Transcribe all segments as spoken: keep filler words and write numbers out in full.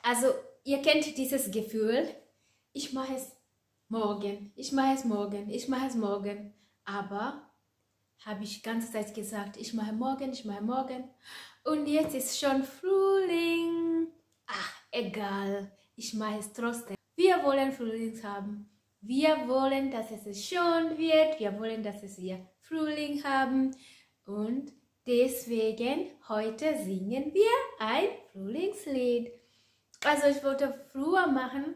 Also ihr kennt dieses Gefühl, ich mache es morgen, ich mache es morgen, ich mache es morgen. Aber habe ich die ganze Zeit gesagt, ich mache morgen, ich mache morgen. Und jetzt ist schon Frühling. Ach, egal, ich mache es trotzdem. Wir wollen Frühling haben. Wir wollen, dass es schön wird. Wir wollen, dass es wir Frühling haben. Und deswegen heute singen wir ein Frühlingslied. Also ich wollte früher machen,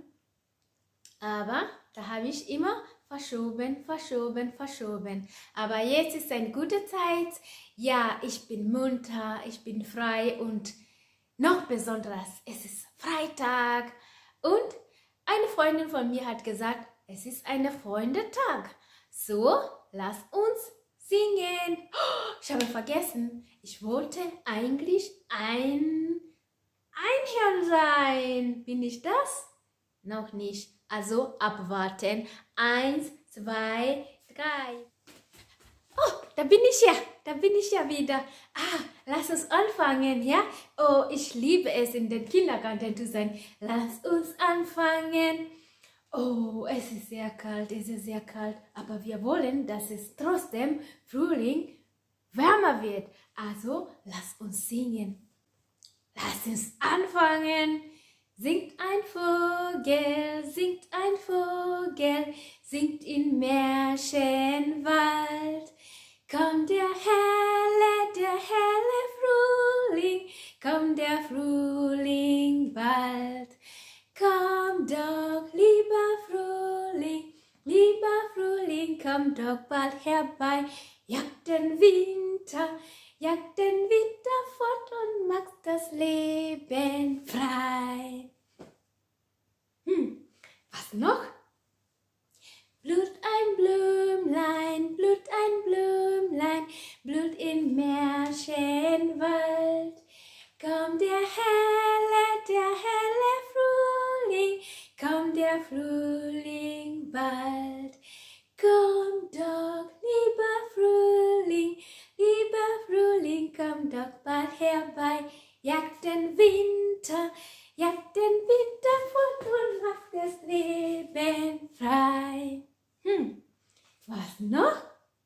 aber da habe ich immer verschoben, verschoben, verschoben. Aber jetzt ist eine gute Zeit. Ja, ich bin munter, ich bin frei und noch besonders, es ist Freitag. Und eine Freundin von mir hat gesagt, es ist ein Freundetag. So, lass uns singen. Oh, ich habe vergessen, ich wollte eigentlich ein Einhorn sein. Bin ich das? Noch nicht. Also abwarten. Eins, zwei, drei. Oh, da bin ich ja. Da bin ich ja wieder. Ah, lass uns anfangen, ja? Oh, ich liebe es, in den Kindergarten zu sein. Lass uns anfangen. Oh, es ist sehr kalt, es ist sehr kalt. Aber wir wollen, dass es trotzdem Frühling wärmer wird. Also, lass uns singen. Lass uns anfangen. Singt ein Vogel, singt ein Vogel, singt in Märchenwald. Kommt der helle, der helle Frühling, kommt der Frühling bald. Komm doch, lieber Frühling, lieber Frühling, komm doch bald herbei. Jag den Winter, jag den Winter fort und mach das Leben frei. Hm, was noch? Blüht ein Blümlein, blüht ein Blümlein, blüht in Märchenwald. Kommt der helle, der helle Frühling, kommt der Frühling bald. Komm doch, lieber Frühling, lieber Frühling, komm doch bald herbei. Jag den Winter, jag den Winter fort und mach das Leben frei. Hm, was noch?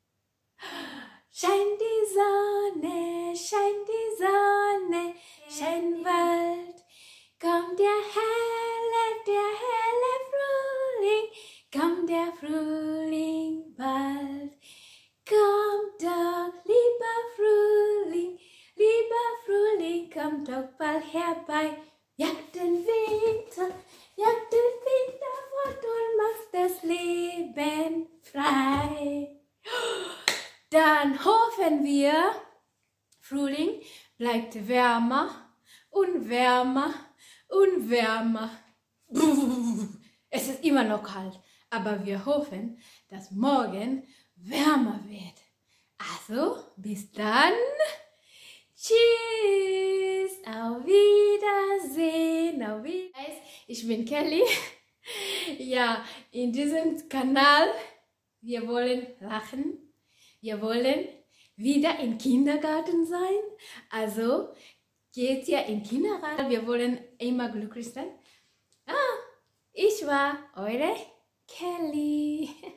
Scheint die Sonne, scheint die Sonne, scheint Wald. Kommt der helle, der helle Frühling, kommt der Frühling bald. Kommt doch, lieber Frühling, lieber Frühling, kommt doch bald herbei. Jag den Winter, jag den Winter fort und mach das Leben frei. Dann hoffen wir, Frühling bleibt wärmer und wärmer und wärmer. Es ist immer noch kalt, aber wir hoffen, dass morgen wärmer wird. Also, bis dann. Tschüss, auf Wiedersehen, auf Wiedersehen. Ich bin Kelly. Ja, in diesem Kanal, wir wollen lachen. Wir wollen wieder im Kindergarten sein. Also geht ja in den Kindergarten. Wir wollen immer glücklich sein. Ah, ich war eure Kelly.